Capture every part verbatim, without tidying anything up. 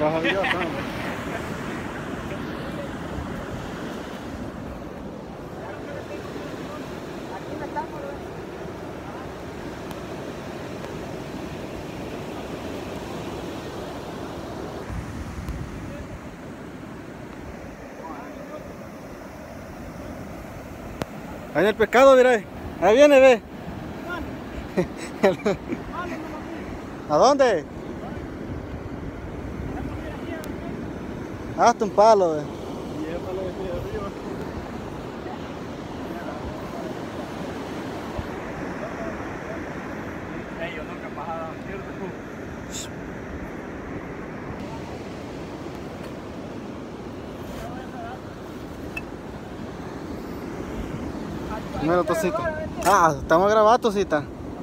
Maravilloso, hombre. Ahí en el pescado, mira. Ahí viene, ve. ¿A dónde? Hasta un palo, ve. Mira, Tosita. Ah, estamos grabando, Tosita.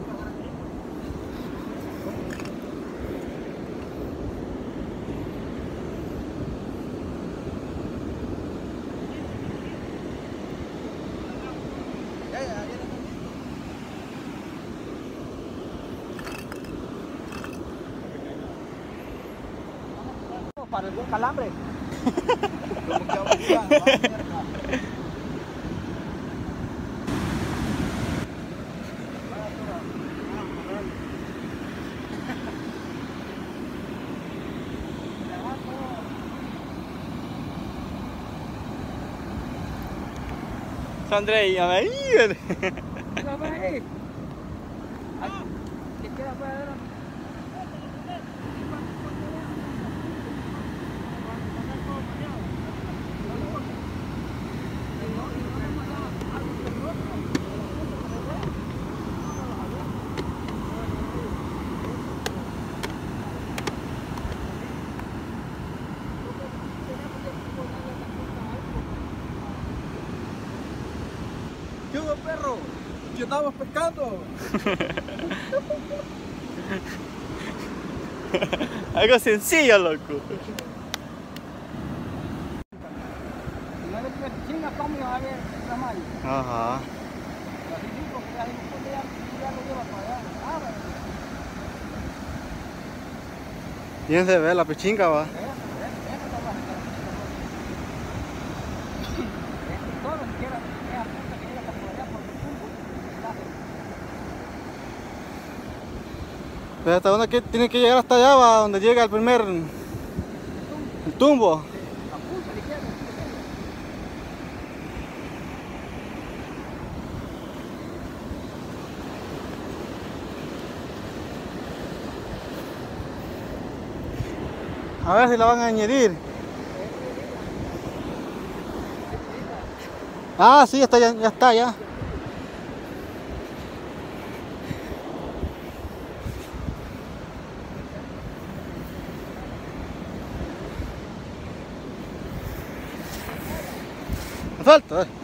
Para algún calambre. Andrei, a ver. ¿Qué hubo, perro? ¿Qué estábamos pescando? Algo sencillo, loco. Ajá. Bien se ve la pichinga, va. Pero hasta donde que tiene que llegar hasta allá, va, donde llega el primer el tumbo. A ver si la van a añadir. Ah, sí, ya está, ya, ya está, ya. Me falta, eh.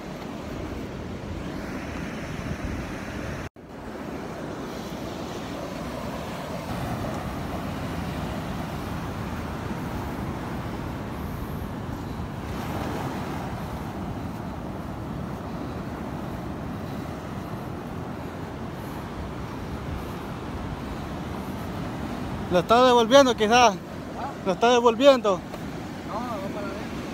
Lo está devolviendo quizás. Lo está devolviendo. No, no para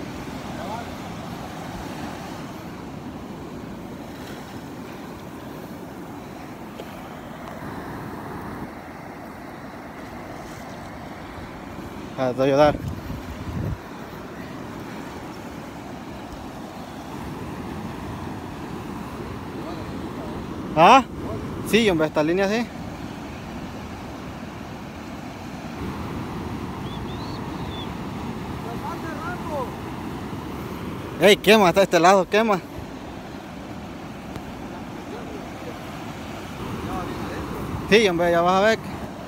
Ah, te voy a ayudar. ¿Ah? Sí, hombre, esta línea sí. Ey, quema, hasta este lado, quema. Sí, hombre, ya vas a ver.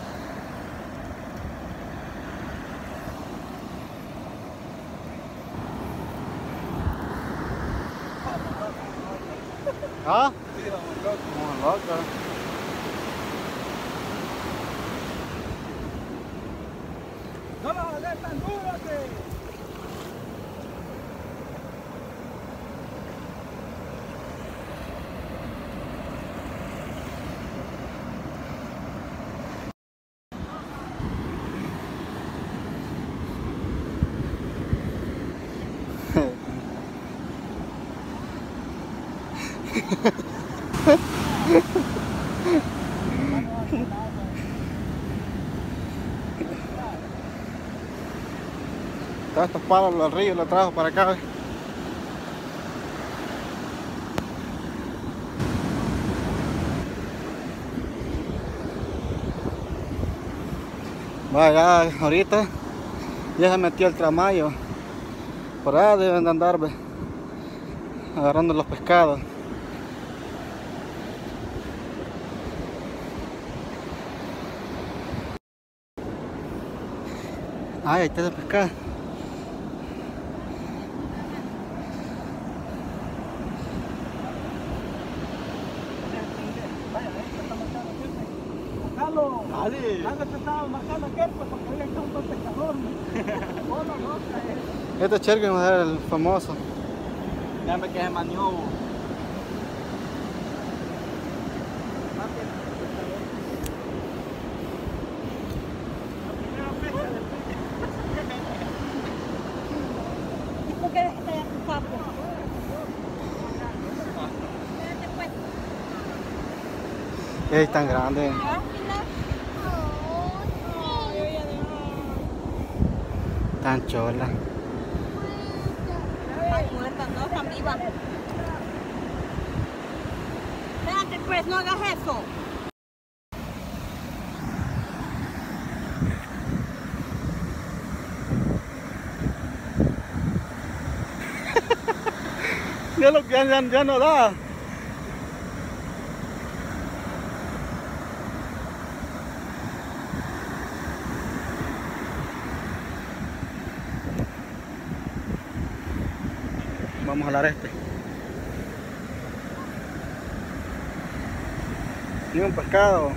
¿Ah? Sí, vamos locos. Vamos locos. ¡No la vas a hacer tan duro, que! Todos estos palos del río los trajo para acá. ¿Ves? Vaya, ahorita ya se metió el tramayo. Por ahí deben de andar, ¿ves? Agarrando los pescados. Ay, ahí está el pescado. Dale. Dale, te estaba marcando aquel, pues, porque había un buen pescador. Este Cherky va a ser el famoso. Déjame que se manió. ¿Por qué está allá tu papo? Es tan grande. Tan chola. Están muertas, no están vivas. Espérate, pues, no hagas eso. Ya, lo, ya, ya, ya no da. Vamos a jalar este. Ni un pescado.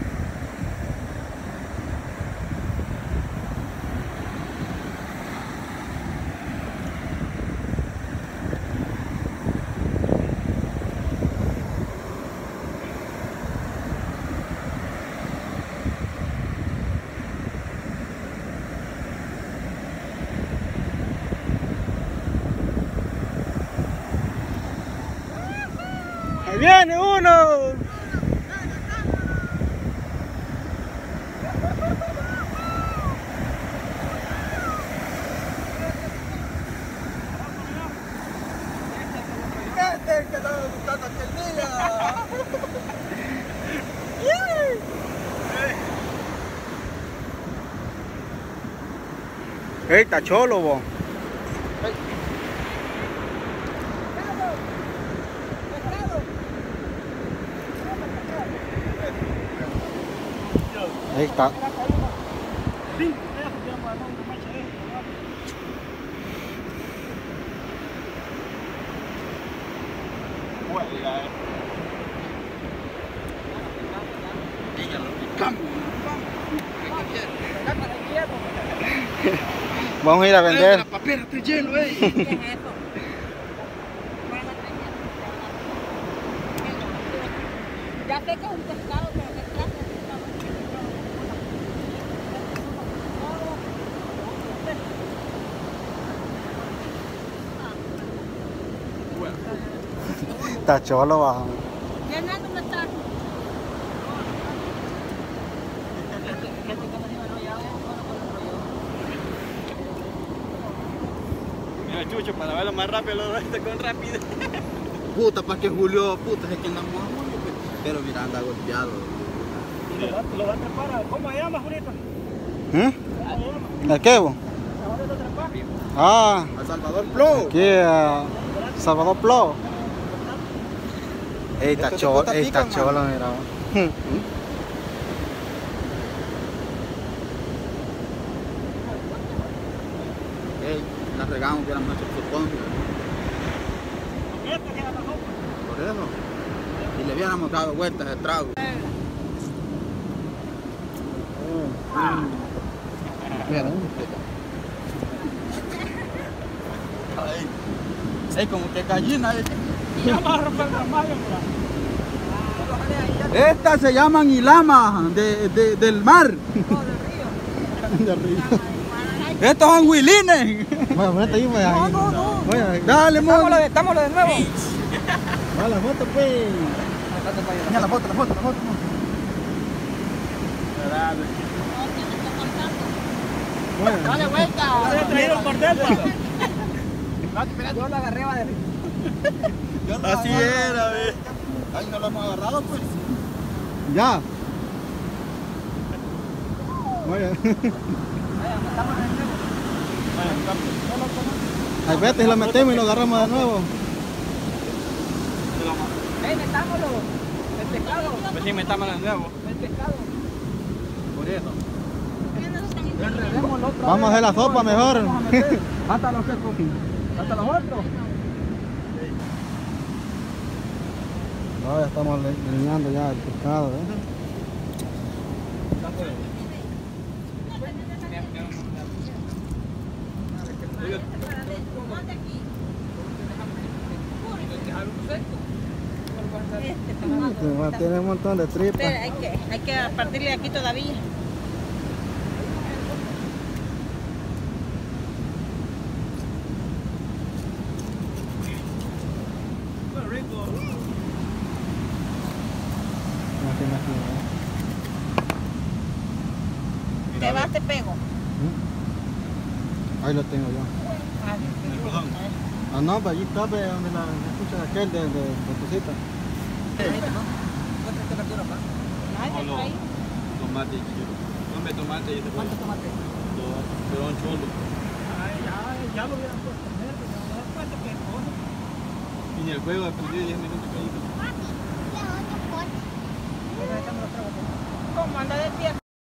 ¡Ahí viene uno! Este es el que estaba buscando aquel día. ¡Ey, está cholo, bo! Ahí está. Vamos a ir a vender. La papera está lleno, eh. ¿Qué es eso? Ya sé que es un pescado, pero ¿qué clase de pescado? Está cholo, bajo. Llenando una taza. Mira, Chucho, para verlo más rápido, lo viste con rapidez. Puta, para que Julio, puta, es que andamos a Julio, pues. Pero mira, anda golpeado. Y lo va, lo va a trepar. ¿Cómo se llama, Julito? ¿Mm? ¿El qué, bo? Ah, A Salvador Plo. aquí a Salvador Plo. Ey, está Estos cholo, te ey, está pican, cholo, mano. mira. Ey, la regamos que éramos nuestros supongios. Por eso. Y le hubiéramos dado vueltas de trago. Mira, ey, como que gallina. Eh. Estas se llaman ilamas de, de, del mar. Del río. Estos son huilines. Bueno, ponete ahí, pues. No, no, no. Vaya, Dale, Estámoslo mon. de, estámoslo de nuevo. Va la foto, pues. Mira la foto, la foto, la foto. Dale. Dale vuelta. Dale, traído el cordel, Yo lo agarré, va de así era, ve. Ay, no lo hemos agarrado, pues. Ya. Vaya. Ahí vete, si lo metemos y lo agarramos de nuevo. Ey, metámoslo. El pescado. Pues sí, metámoslo de nuevo. El pescado. Por eso. Enredémoslo otra Vamos a hacer la sopa mejor. Hasta los que hasta los otros. No, ya estamos alineando ya el pescado, ¿eh? Tiene un montón de tripas. Espera, hay que, hay que partirle aquí todavía. Te vas, te pego. Ahí lo tengo yo. Ah, no, pues allí está, pues, donde la escucha aquel de, de, de tu cita. Solo tomate y chile. Hombre, tomate y ¿Cuántos tomates? dos, pero un cholo. Ya lo hubieran puesto verde, no cuenta que cosa. Y en el juego aprendí diez minutos que hizo. ¿Cómo anda de pie?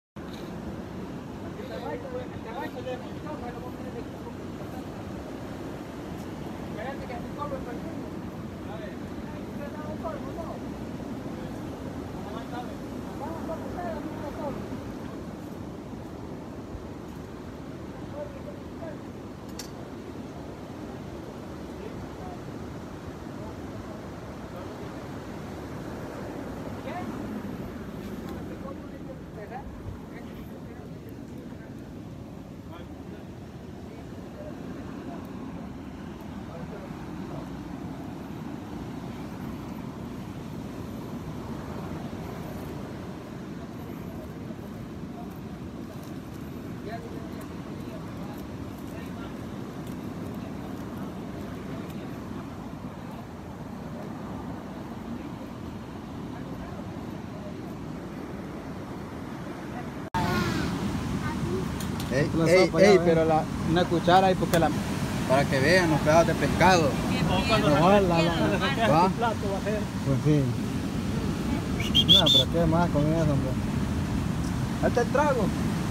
Ey, La ey, sopa ey, ya, pero la, una cuchara ahí porque la, para que vean los pedazos de pescado. Mejor la, la, ¿Va? pues sí. No, pero qué más con eso, hombre. Ahí está el trago.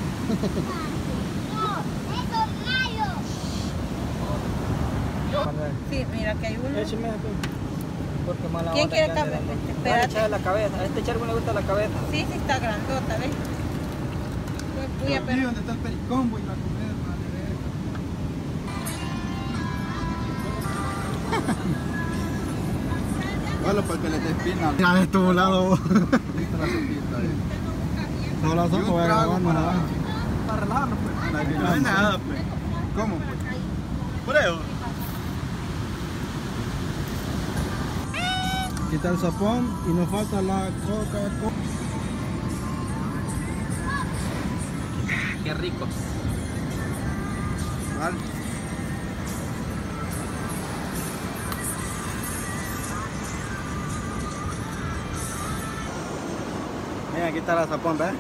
Sí, mira que hay uno. Porque mala ¿Quién onda quiere que ande café? dando. Espérate. Dale, echarle la cabeza. A este charco le gusta la cabeza. Sí, sí está grandota, ¿ves? Voy a Aquí per- donde está el pericombo y la comer, madre verga. Bueno, porque le despina. Ya de tu lado. Listo la sopita, eh. Solo la Y sopa un voy a trago agarrar para, nada. para relajarlo, pues. No hay nada, pues. ¿Cómo, pues? Por eso. Quita el sopón y nos falta la Coca-Cola. Qué rico. Vale. Mira, aquí está la sopón, ¿ves?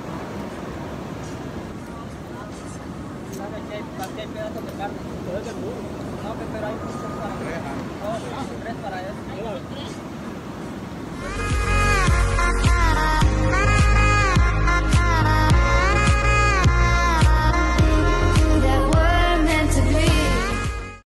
Aquí hay pedazos de carne. No, pero hay muchos para tres. No, tres para eso.